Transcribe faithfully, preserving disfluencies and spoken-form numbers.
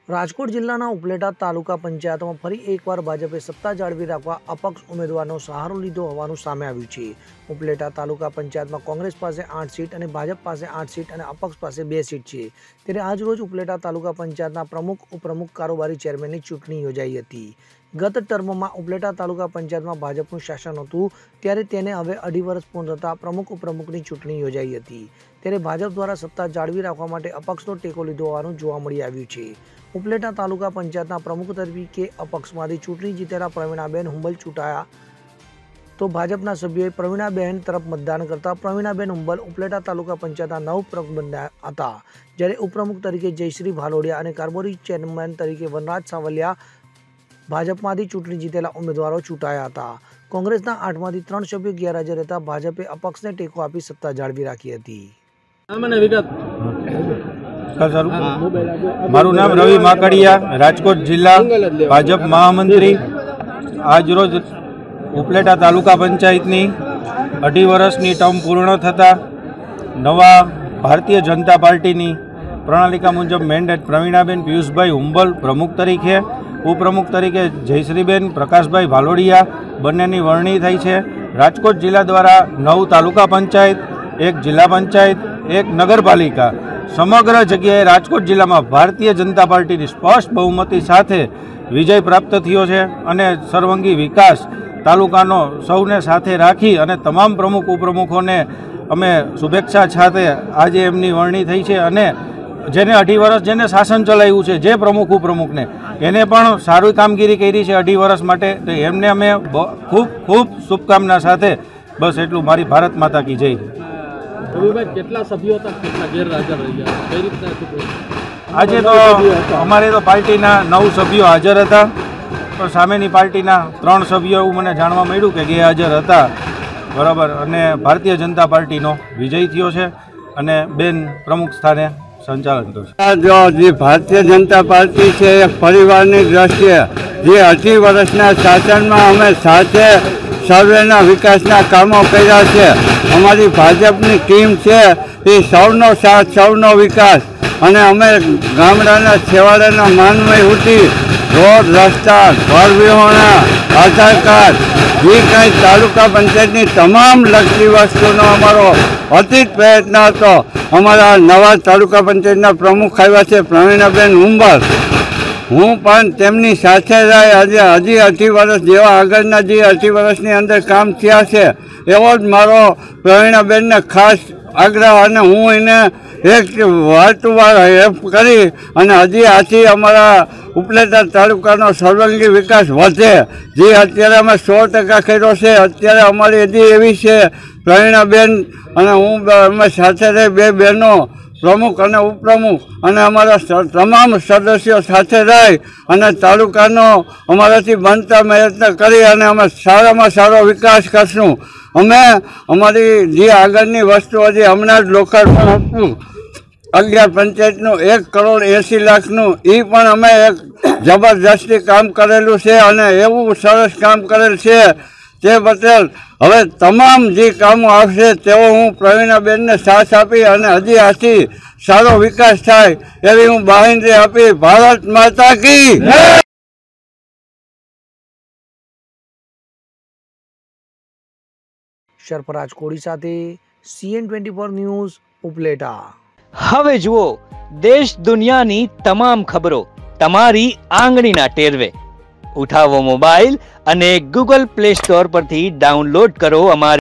રાજકોટ જિલ્લાના ઉપલેટા તાલુકા પંચાયતમાં ફરી એકવાર ભાજપે સત્તા જાળવી રાખવા અપક્ષ ઉમેદવારનો સહારો લીધો હોવાનું સામે આવ્યું છે। ઉપલેટા તાલુકા પંચાયતમાં કોંગ્રેસ પાસે આઠ સીટ અને ભાજપ પાસે આઠ સીટ અને અપક્ષ પાસે બે સીટ છે। ત્યારે આજરોજ ઉપલેટા તાલુકા પંચાયતના પ્રમુખ ઉપપ્રમુખ કારોબારી ચેરમેનની ચૂંટણી યોજાઈ હતી। ગત ટર્મમાં ઉપલેટા તાલુકા પંચાયતમાં ભાજપનું શાસન હતું, ત્યારે તેને હવે અઢી વર્ષ પૂર્ણ થતાં પ્રમુખ ઉપપ્રમુખની ચૂંટણી યોજાઈ હતી। ત્યારે ભાજપ દ્વારા સત્તા જાળવી રાખવા માટે અપક્ષનો ટેકો લીધો હોવાનું જોવા મળી આવ્યું છે। ઉપલેટા તાલુકા પંચાયતના પ્રમુખ તરીકે અપક્ષમાંથી ચૂંટણી જીતેલા પ્રવીણાબેન હુંબલ ચૂંટાયા, તો ભાજપના સભ્યોએ પ્રવીણાબેન તરફ મતદાન કરતા પ્રવીણાબેન હુંબલ ઉપલેટા તાલુકા પંચાયતના નવ પ્રમુખ બન્યા હતા, જ્યારે ઉપપ્રમુખ તરીકે જયશ્રી ભાલોડિયા અને કારોબારી ચેરમેન તરીકે વનરાજ સાવલિયા ભાજપમાંથી ચૂંટણી જીતેલા ઉમેદવારો ચૂંટાયા હતા। કોંગ્રેસના આઠમાંથી ત્રણ સભ્યો ગેરહાજર હતા। ભાજપે અપક્ષને ટેકો આપી સત્તા જાળવી રાખી હતી। મારું નામ રવિ માકડિયા, રાજકોટ જિલ્લા ભાજપ મહામંત્રી। આજરોજ ઉપલેટા તાલુકા પંચાયતની અઢી વર્ષની ટર્મ પૂર્ણ થતાં નવા ભારતીય જનતા પાર્ટીની પ્રણાલિકા મુજબ મેન્ડેટ પ્રવીણાબેન પિયુષભાઈ હુંબલ પ્રમુખ તરીકે, ઉપપ્રમુખ તરીકે જયશ્રીબેન પ્રકાશભાઈ ભાલોડિયા બંનેની વરણી થઈ છે। રાજકોટ જિલ્લા દ્વારા નવ તાલુકા પંચાયત, એક જિલ્લા પંચાયત, એક નગરપાલિકા સમગ્ર જગ્યાએ રાજકોટ જિલ્લામાં ભારતીય જનતા પાર્ટીની સ્પષ્ટ બહુમતી સાથે વિજય પ્રાપ્ત થયો છે અને સર્વાંગી વિકાસ તાલુકાનો સૌને સાથે રાખી અને તમામ પ્રમુખ ઉપપ્રમુખોને અમે શુભેચ્છા સાથે આજે એમની વરણી થઈ છે અને જેને અઢી વર્ષ જેને શાસન ચલાવ્યું છે, જે પ્રમુખ ઉપપ્રમુખને એને પણ સારી કામગીરી કરી છે અઢી વર્ષ માટે, તો એમને અમે ખૂબ ખૂબ શુભકામના સાથે બસ એટલું મારી ભારત માતા કી જય। કેટલા સભ્યો હતા, કેટલા ગેરહાજર રહ્યા, કઈ રીતના? આજે તો અમારે તો પાર્ટીના નવ સભ્યો હાજર હતા, પણ સામેની પાર્ટીના ત્રણ સભ્યો એવું મને જાણવા મળ્યું કે ગેરહાજર હતા, બરાબર। અને ભારતીય જનતા પાર્ટીનો વિજય થયો છે અને બેન પ્રમુખ સ્થાને સંચાલન કરશે। જો જે ભારતીય જનતા પાર્ટી છે એ પરિવારની દ્રષ્ટિએ જે અઢી વર્ષના શાસનમાં અમે સાથે સર્વેના વિકાસના કામો કર્યા છે। અમારી ભાજપની ટીમ છે એ સૌનો સાથ, સૌનો વિકાસ, અને અમે ગામડાના છેવાડાના માનવી ઉઠી રોડ, રસ્તા, ઘર વિહોણા, આધાર કાર્ડ, જે કાંઈ તાલુકા પંચાયતની તમામ લગતી વસ્તુનો અમારો અતિત પ્રયત્ન હતો। અમારા નવા તાલુકા પંચાયતના પ્રમુખ આવ્યા છે પ્રવીણાબેન હુંબલ, હું પણ તેમની સાથે રહી આજે હજી અઢી વર્ષ જેવા આગળના જે અઢી વર્ષની અંદર કામ થયા છે એવો જ મારો પ્રવીણાબેનને ખાસ આગ્રહ, અને હું એને એક વાર ટુ વાર હેલ્પ કરી અને હજી આથી અમારા ઉપલેટા તાલુકાનો સર્વાંગી વિકાસ વધે, જે અત્યારે અમે સો ટકા કર્યો છે। અત્યારે અમારી હજી એવી છે પ્રવીણાબેન અને હું અમે સાથે રહી બે બહેનો પ્રમુખ અને ઉપપ્રમુખ અને અમારા તમામ સદસ્યો સાથે રહી અને તાલુકાનો અમારાથી બનતા પ્રયત્ન કરી અને અમે સારામાં સારો વિકાસ કરશું। અમે અમારી જે આગળની વસ્તુ હજી હમણાં જ લોકાર્પણ હતું અગિયાર પંચાયતનું એક કરોડ એંસી લાખનું, એ પણ અમે એક જબરજસ્તી કામ કરેલું છે અને એવું સરસ કામ કરેલ છે તે બદલ હવે તમામ જે કામો આવશે તેઓ હું પ્રવીણાબેનને સાથ આપી અને હજી આથી સારો વિકાસ થાય એવી હું બાંહેધરી આપી। ભારત માતા કી જય। સરફરાજ કોડી સાથે CN twenty four news Upleta. હવે જુઓ દેશ દુનિયાની તમામ ખબરો તમારી આંગળીના ટેરવે। ઉઠાવો મોબાઈલ અને ગૂગલ પ્લે સ્ટોર પરથી ડાઉનલોડ કરો અમારી